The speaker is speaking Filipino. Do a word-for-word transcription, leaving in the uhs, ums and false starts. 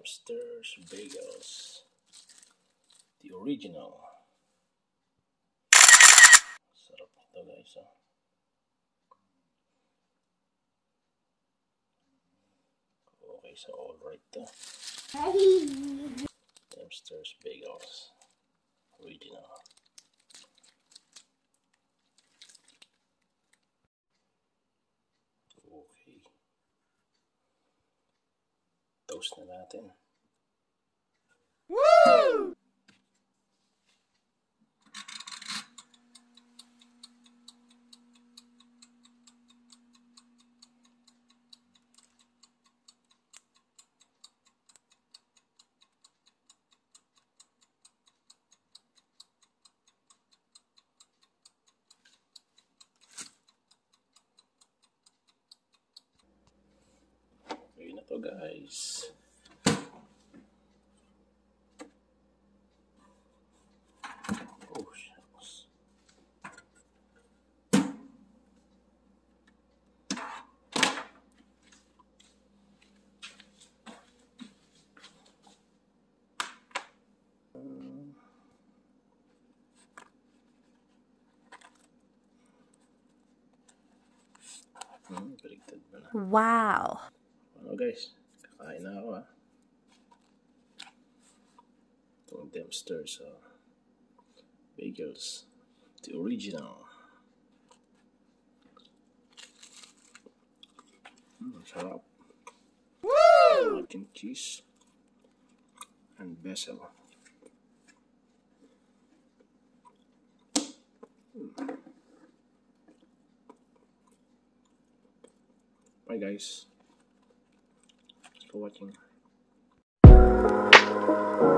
Dempster's Bagels. The original. Sarap nito guys. Oh. Okay, so alright to. Dempster's Bagels. Original. Okay. Toast na natin. Woo! Ayun na to guys. Oh shucks. Hmm, baligtad mo na. Wow. Ano guys, kakain na ako ah. Itong Dempster's uh, Bagels. The original. Hmm, sarap. Woo! Mac and cheese. And basil. Hmm. Bye guys. Thanks for watching.